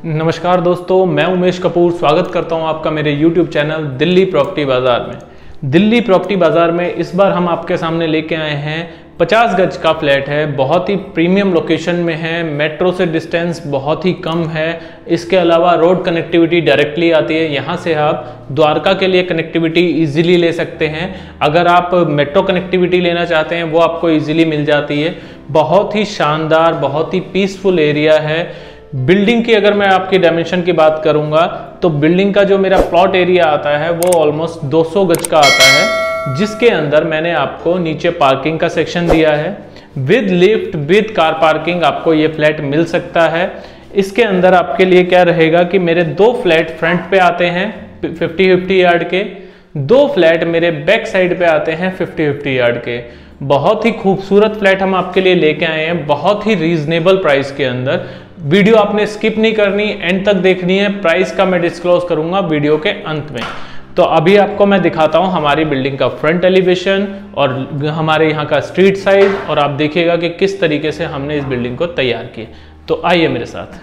नमस्कार दोस्तों, मैं उमेश कपूर स्वागत करता हूं आपका मेरे YouTube चैनल दिल्ली प्रॉपर्टी बाजार में। दिल्ली प्रॉपर्टी बाजार में इस बार हम आपके सामने लेके आए हैं 50 गज का फ्लैट है। बहुत ही प्रीमियम लोकेशन में है, मेट्रो से डिस्टेंस बहुत ही कम है। इसके अलावा रोड कनेक्टिविटी डायरेक्टली आती है। यहाँ से आप द्वारका के लिए कनेक्टिविटी इजीली ले सकते हैं। अगर आप मेट्रो कनेक्टिविटी लेना चाहते हैं वो आपको इजीली मिल जाती है। बहुत ही शानदार, बहुत ही पीसफुल एरिया है। बिल्डिंग की अगर मैं आपकी डायमेंशन की बात करूंगा तो बिल्डिंग का जो मेरा प्लॉट एरिया आता है वो ऑलमोस्ट 200 गज का आता है, जिसके अंदर मैंने आपको नीचे पार्किंग का सेक्शन दिया है। With lift, with car parking आपको ये फ्लैट मिल सकता है। इसके अंदर आपके लिए क्या रहेगा कि मेरे 2 फ्लैट फ्रंट पे आते हैं 50-50 यार्ड के, 2 फ्लैट मेरे बैक साइड पे आते हैं 50-50 यार्ड के। बहुत ही खूबसूरत फ्लैट हम आपके लिए लेके आए हैं, बहुत ही रीजनेबल प्राइस के अंदर। वीडियो आपने स्किप नहीं करनी, एंड तक देखनी है। प्राइस का मैं डिस्क्लोज करूंगा वीडियो के अंत में। तो अभी आपको मैं दिखाता हूं हमारी बिल्डिंग का फ्रंट एलिवेशन और हमारे यहाँ का स्ट्रीट साइज, और आप देखिएगा कि किस तरीके से हमने इस बिल्डिंग को तैयार किया। तो आइए मेरे साथ।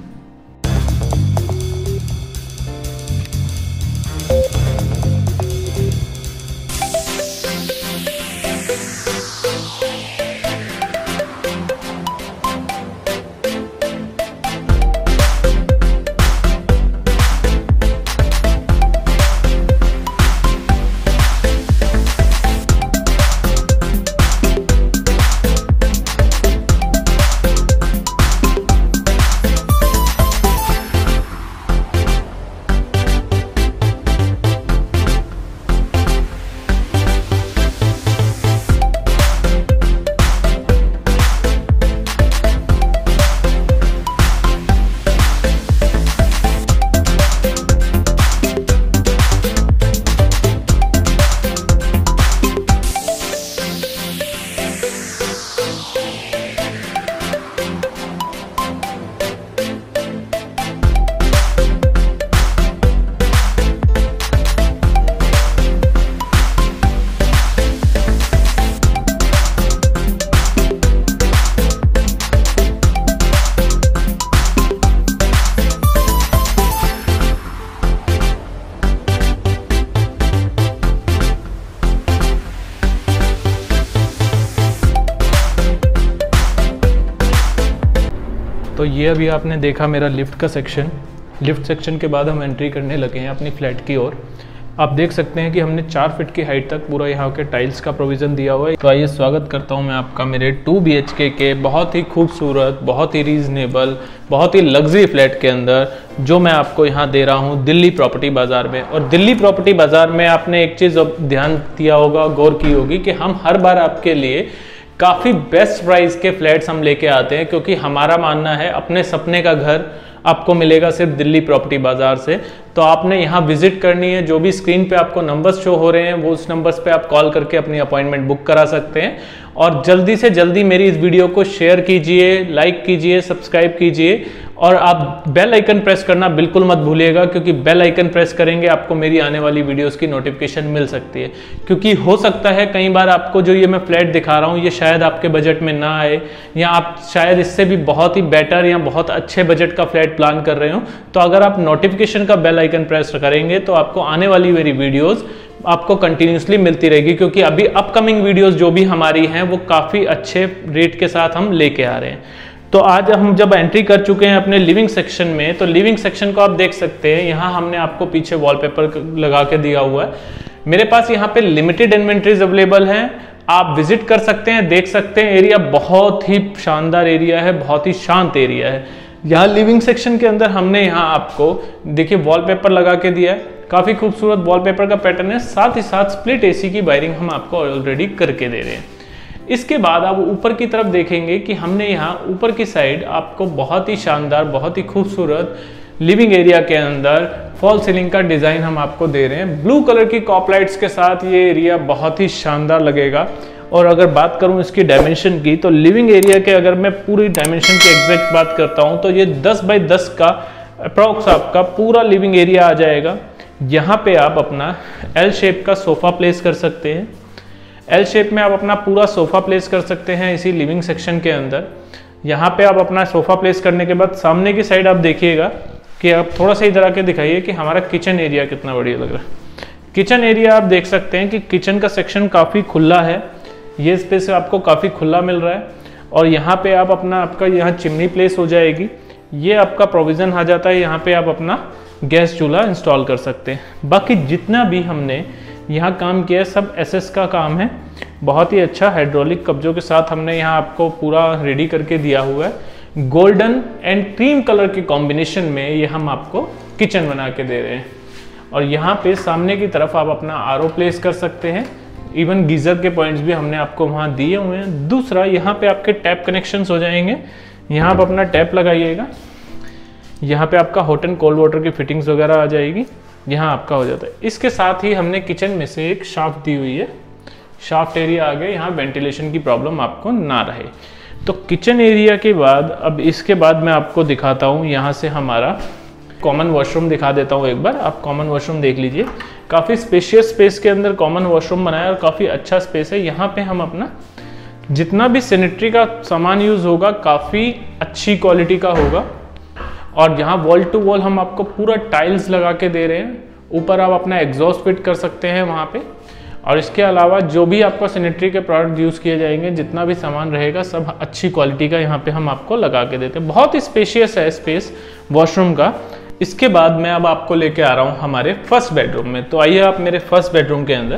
तो ये अभी आपने देखा मेरा लिफ्ट का सेक्शन। लिफ्ट सेक्शन के बाद हम एंट्री करने लगे हैं अपनी फ्लैट की ओर। आप देख सकते हैं कि हमने 4 फीट की हाइट तक पूरा यहाँ के टाइल्स का प्रोविज़न दिया हुआ है। तो आइए स्वागत करता हूँ मैं आपका मेरे 2 BHK के बहुत ही खूबसूरत, बहुत ही रीजनेबल, बहुत ही लग्जरी फ्लैट के अंदर, जो मैं आपको यहाँ दे रहा हूँ दिल्ली प्रॉपर्टी बाज़ार में। और दिल्ली प्रॉपर्टी बाज़ार में आपने एक चीज़ ध्यान दिया होगा, गौर की होगी कि हम हर बार आपके लिए काफ़ी बेस्ट प्राइस के फ्लैट्स हम लेके आते हैं, क्योंकि हमारा मानना है अपने सपने का घर आपको मिलेगा सिर्फ दिल्ली प्रॉपर्टी बाजार से। तो आपने यहाँ विजिट करनी है। जो भी स्क्रीन पे आपको नंबर्स शो हो रहे हैं वो उस नंबर्स पे आप कॉल करके अपनी अपॉइंटमेंट बुक करा सकते हैं। और जल्दी से जल्दी मेरी इस वीडियो को शेयर कीजिए, लाइक कीजिए, सब्सक्राइब कीजिए, और आप बेल आइकन प्रेस करना बिल्कुल मत भूलिएगा, क्योंकि बेल आइकन प्रेस करेंगे आपको मेरी आने वाली वीडियोस की नोटिफिकेशन मिल सकती है। क्योंकि हो सकता है कई बार आपको जो ये मैं फ्लैट दिखा रहा हूँ ये शायद आपके बजट में ना आए, या आप शायद इससे भी बहुत ही बेटर या बहुत अच्छे बजट का फ्लैट प्लान कर रहे हो। तो अगर आप नोटिफिकेशन का बेल आइकन प्रेस करेंगे तो आपको आने वाली मेरी वीडियोस आपको कंटिन्यूसली मिलती रहेगी, क्योंकि अभी अपकमिंग वीडियोस जो भी हमारी हैं वो काफ़ी अच्छे रेट के साथ हम लेके आ रहे हैं। तो आज हम जब एंट्री कर चुके हैं अपने लिविंग सेक्शन में, तो लिविंग सेक्शन को आप देख सकते हैं। यहाँ हमने आपको पीछे वॉलपेपर लगा के दिया हुआ है। मेरे पास यहाँ पे लिमिटेड इन्वेंट्रीज अवेलेबल हैं, आप विजिट कर सकते हैं, देख सकते हैं। एरिया बहुत ही शानदार एरिया है, बहुत ही शांत एरिया है। यहाँ लिविंग सेक्शन के अंदर हमने यहाँ आपको देखिए वॉलपेपर लगा के दिया है। काफ़ी खूबसूरत वॉलपेपर का पैटर्न है। साथ ही साथ स्प्लिट AC की वायरिंग हम आपको ऑलरेडी करके दे रहे हैं। इसके बाद आप ऊपर की तरफ देखेंगे कि हमने यहाँ ऊपर की साइड आपको बहुत ही शानदार, बहुत ही खूबसूरत लिविंग एरिया के अंदर फॉल सीलिंग का डिज़ाइन हम आपको दे रहे हैं। ब्लू कलर की कॉप लाइट्स के साथ ये एरिया बहुत ही शानदार लगेगा। और अगर बात करूं इसकी डायमेंशन की, तो लिविंग एरिया के अगर मैं पूरी डायमेंशन की एग्जैक्ट बात करता हूं तो ये 10 बाई 10 का अप्रॉक्स आपका पूरा लिविंग एरिया आ जाएगा। यहाँ पे आप अपना एल शेप का सोफा प्लेस कर सकते हैं। एल शेप में आप अपना पूरा सोफा प्लेस कर सकते हैं इसी लिविंग सेक्शन के अंदर। यहाँ पे आप अपना सोफा प्लेस करने के बाद सामने की साइड आप देखिएगा कि आप थोड़ा सा इधर आके दिखाइए कि हमारा किचन एरिया कितना बढ़िया लग रहा है। किचन एरिया आप देख सकते हैं कि किचन का सेक्शन काफ़ी खुला है, ये स्पेस आपको काफ़ी खुला मिल रहा है। और यहाँ पे आप आपका यहाँ चिमनी प्लेस हो जाएगी, ये आपका प्रोविज़न आ जाता है, यहाँ पे आप अपना गैस चूल्हा इंस्टॉल कर सकते हैं। बाकी जितना भी हमने यहाँ काम किया है सब एसएस का काम है, बहुत ही अच्छा हाइड्रोलिक कब्जों के साथ हमने यहाँ आपको पूरा रेडी करके दिया हुआ है। गोल्डन एंड क्रीम कलर के कॉम्बिनेशन में ये हम आपको किचन बना के दे रहे हैं। और यहाँ पे सामने की तरफ आप अपना आरओ प्लेस कर सकते हैं, इवन गीज़र के पॉइंट्स भी हमने आपको वहाँ दिए हुए हैं। दूसरा, यहाँ पे आपके टैप कनेक्शंस हो जाएंगे, यहाँ आप अपना टैप लगाइएगा, यहाँ पे आपका हॉट एंड कोल्ड वाटर की फिटिंग्स वगैरह आ जाएगी, यहाँ आपका हो जाता है। इसके साथ ही हमने किचन में से एक शाफ्ट दी हुई है, शाफ्ट एरिया आ गया, यहाँ वेंटिलेशन की प्रॉब्लम आपको ना रहे। तो किचन एरिया के बाद अब इसके बाद मैं आपको दिखाता हूँ, यहाँ से हमारा कॉमन वॉशरूम दिखा देता हूँ एक बार। आप कॉमन वॉशरूम देख लीजिए, काफ़ी स्पेशियस स्पेस के अंदर कॉमन वॉशरूम बनाया और काफ़ी अच्छा स्पेस है। यहाँ पे हम अपना जितना भी सैनिटरी का सामान यूज़ होगा काफ़ी अच्छी क्वालिटी का होगा। और यहाँ वॉल टू वॉल हम आपको पूरा टाइल्स लगा के दे रहे हैं, ऊपर आप अपना एग्जॉस्ट फिट कर सकते हैं वहाँ पे। और इसके अलावा जो भी आपका सैनिटरी के प्रोडक्ट यूज़ किए जाएंगे, जितना भी सामान रहेगा सब अच्छी क्वालिटी का यहाँ पे हम आपको लगा के देते हैं। बहुत ही स्पेशियस है स्पेस वॉशरूम का। इसके बाद मैं अब आपको लेके आ रहा हूँ हमारे फर्स्ट बेडरूम में। तो आइए आप मेरे फर्स्ट बेडरूम के अंदर।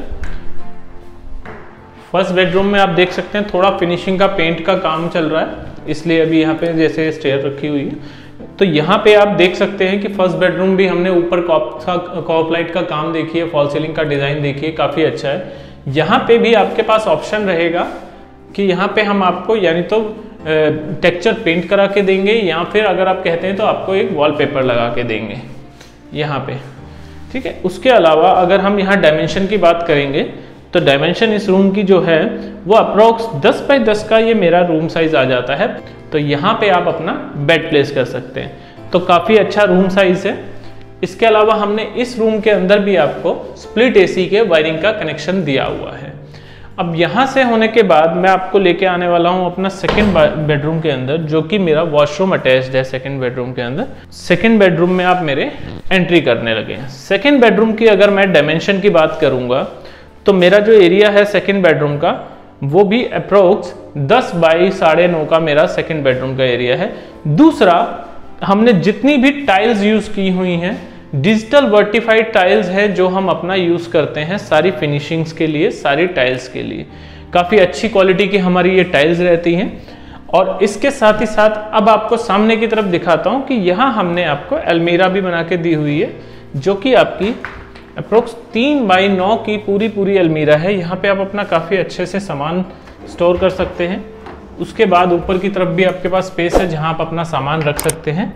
फर्स्ट बेडरूम में आप देख सकते हैं थोड़ा फिनिशिंग का पेंट का काम चल रहा है, इसलिए अभी यहाँ पे जैसे स्टेयर रखी हुई है। तो यहाँ पे आप देख सकते हैं कि फर्स्ट बेडरूम भी हमने ऊपर कॉप लाइट का काम देखिए, फॉल सीलिंग का डिज़ाइन देखिए, काफ़ी अच्छा है। यहाँ पे भी आपके पास ऑप्शन रहेगा कि यहाँ पे हम आपको यानी तो टेक्सचर पेंट करा के देंगे, या फिर अगर आप कहते हैं तो आपको एक वॉलपेपर लगा के देंगे यहाँ पे, ठीक है। उसके अलावा अगर हम यहाँ डायमेंशन की बात करेंगे तो डायमेंशन इस रूम की जो है वो अप्रोक्स 10 बाई 10 का ये मेरा रूम साइज आ जाता है। तो यहाँ पे आप अपना बेड प्लेस कर सकते हैं, तो काफ़ी अच्छा रूम साइज है। इसके अलावा हमने इस रूम के अंदर भी आपको स्प्लिट एसी के वायरिंग का कनेक्शन दिया हुआ है। अब यहाँ से होने के बाद मैं आपको लेके आने वाला हूँ अपना सेकंड बेडरूम के अंदर, जो कि मेरा वॉशरूम अटैच्ड है सेकंड बेडरूम के अंदर। सेकंड बेडरूम में आप मेरे एंट्री करने लगे हैं। सेकंड बेडरूम की अगर मैं डायमेंशन की बात करूँगा तो मेरा जो एरिया है सेकंड बेडरूम का वो भी अप्रोक्स 10 बाई 9.5 का मेरा सेकंड बेडरूम का एरिया है। दूसरा, हमने जितनी भी टाइल्स यूज़ की हुई हैं डिजिटल वर्टिफाइड टाइल्स है जो हम अपना यूज़ करते हैं सारी फिनिशिंग्स के लिए, सारी टाइल्स के लिए। काफ़ी अच्छी क्वालिटी की हमारी ये टाइल्स रहती हैं। और इसके साथ ही साथ अब आपको सामने की तरफ दिखाता हूँ कि यहाँ हमने आपको अलमीरा भी बना के दी हुई है, जो कि आपकी अप्रोक्स 3 बाई 9 की पूरी अलमीरा है। यहाँ पे आप अपना काफ़ी अच्छे से सामान स्टोर कर सकते हैं। उसके बाद ऊपर की तरफ भी आपके पास स्पेस है जहाँ आप अपना सामान रख सकते हैं।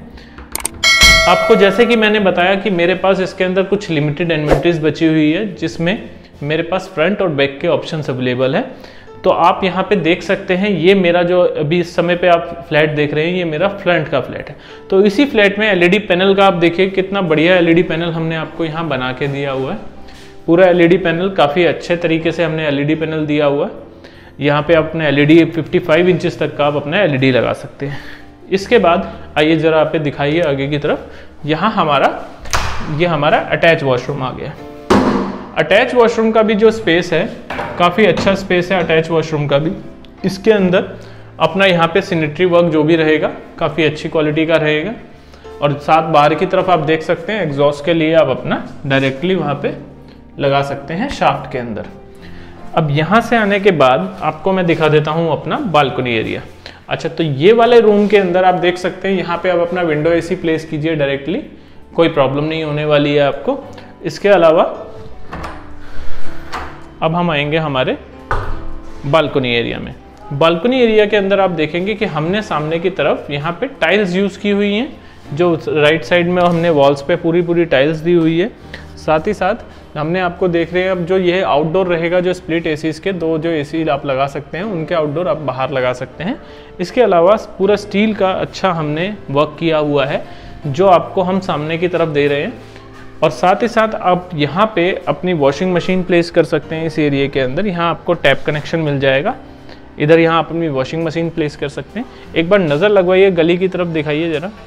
आपको जैसे कि मैंने बताया कि मेरे पास इसके अंदर कुछ लिमिटेड इन्वेंटरीज बची हुई है, जिसमें मेरे पास फ्रंट और बैक के ऑप्शंस अवेलेबल है। तो आप यहाँ पे देख सकते हैं, ये मेरा जो अभी इस समय पे आप फ्लैट देख रहे हैं ये मेरा फ्रंट का फ्लैट है। तो इसी फ्लैट में एलईडी पैनल का आप देखिए कितना बढ़िया एलईडी पैनल हमने आपको यहाँ बना के दिया हुआ है। पूरा एलईडी पैनल काफ़ी अच्छे तरीके से हमने एलईडी पैनल दिया हुआ है। यहाँ पे आप अपने एलईडी 55 इंचेस तक का आप अपना एलईडी लगा सकते हैं। इसके बाद आइए ज़रा आप दिखाइए आगे की तरफ, यहाँ ये हमारा अटैच वॉशरूम आ गया। अटैच वॉशरूम का भी जो स्पेस है काफ़ी अच्छा स्पेस है अटैच वॉशरूम का भी। इसके अंदर अपना यहाँ पे सैनिटरी वर्क जो भी रहेगा काफ़ी अच्छी क्वालिटी का रहेगा। और साथ बाहर की तरफ आप देख सकते हैं एग्जॉस्ट के लिए आप अपना डायरेक्टली वहाँ पे लगा सकते हैं शाफ्ट के अंदर। अब यहाँ से आने के बाद आपको मैं दिखा देता हूँ अपना बालकनी एरिया। अच्छा, तो ये वाले रूम के अंदर आप देख सकते हैं यहाँ पे आप अपना विंडो एसी प्लेस कीजिए डायरेक्टली, कोई प्रॉब्लम नहीं होने वाली है आपको। इसके अलावा अब हम आएंगे हमारे बालकनी एरिया में। बालकनी एरिया के अंदर आप देखेंगे कि हमने सामने की तरफ यहाँ पे टाइल्स यूज़ की हुई हैं, जो राइट साइड में हमने वॉल्स पे पूरी टाइल्स दी हुई है। साथ ही साथ हमने आपको देख रहे हैं अब जो ये आउटडोर रहेगा, जो स्प्लिट एसीज के 2 जो एसी आप लगा सकते हैं उनके आउटडोर आप बाहर लगा सकते हैं। इसके अलावा पूरा स्टील का अच्छा हमने वर्क किया हुआ है जो आपको हम सामने की तरफ दे रहे हैं। और साथ ही साथ आप यहाँ पे अपनी वॉशिंग मशीन प्लेस कर सकते हैं इस एरिया के अंदर। यहाँ आपको टैप कनेक्शन मिल जाएगा, इधर यहाँ आप अपनी वॉशिंग मशीन प्लेस कर सकते हैं। एक बार नज़र लगवाइए, गली की तरफ दिखाइए ज़रा,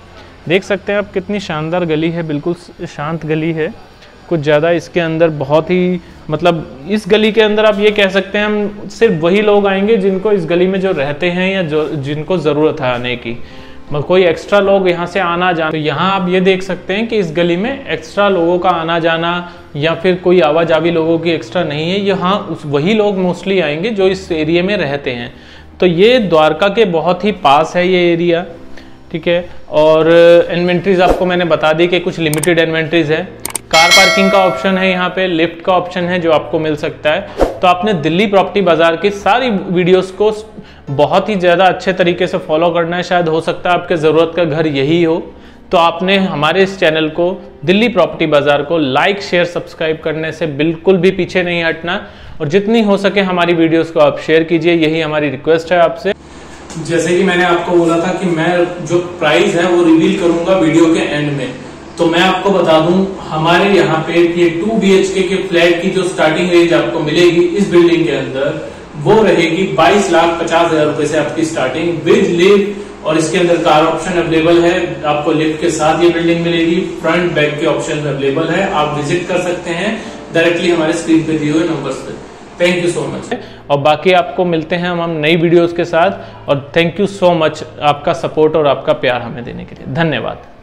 देख सकते हैं आप कितनी शानदार गली है, बिल्कुल शांत गली है, कुछ ज़्यादा इसके अंदर बहुत ही मतलब इस गली के अंदर आप ये कह सकते हैं हम सिर्फ वही लोग आएंगे जिनको इस गली में जो रहते हैं या जो जिनको ज़रूरत है आने की, कोई एक्स्ट्रा लोग यहाँ से आना जाना। तो यहाँ आप ये देख सकते हैं कि इस गली में एक्स्ट्रा लोगों का आना जाना या फिर कोई आवाजावी लोगों की एक्स्ट्रा नहीं है। यहाँ वही लोग मोस्टली आएंगे जो इस एरिया में रहते हैं। तो ये द्वारका के बहुत ही पास है ये एरिया, ठीक है। और इन्वेंट्रीज आपको मैंने बता दी कि कुछ लिमिटेड इन्वेंट्रीज है। कार पार्किंग का ऑप्शन है, यहाँ पे लिफ्ट का ऑप्शन है जो आपको मिल सकता है। तो आपने दिल्ली प्रॉपर्टी बाजार की सारी वीडियोस को बहुत ही ज़्यादा अच्छे तरीके से फॉलो करना है। शायद हो सकता है आपके ज़रूरत का घर यही हो, तो आपने हमारे इस चैनल को दिल्ली प्रॉपर्टी बाजार को लाइक शेयर सब्सक्राइब करने से बिल्कुल भी पीछे नहीं हटना, और जितनी हो सके हमारी वीडियोस को आप शेयर कीजिए, यही हमारी रिक्वेस्ट है आपसे। जैसे कि मैंने आपको बोला था कि मैं जो प्राइस है वो रिवील करूंगा वीडियो के एंड में, तो मैं आपको बता दूं हमारे यहाँ पे ये 2 BHK के फ्लैट की जो स्टार्टिंग रेंज आपको मिलेगी इस बिल्डिंग के अंदर वो रहेगी 22,50,000 रुपए से आपकी स्टार्टिंग विद लिफ्ट, और इसके अंदर कार ऑप्शन अवेलेबल है। आपको लिफ्ट के साथ ये बिल्डिंग मिलेगी, फ्रंट बैक के ऑप्शन अवेलेबल है, आप विजिट कर सकते हैं डायरेक्टली हमारे स्क्रीन पे दिए हुए नंबर्स पे। Thank you so much. और बाकी आपको मिलते हैं हम नई वीडियोस के साथ, और थैंक यू सो मच आपका सपोर्ट और आपका प्यार हमें देने के लिए। धन्यवाद।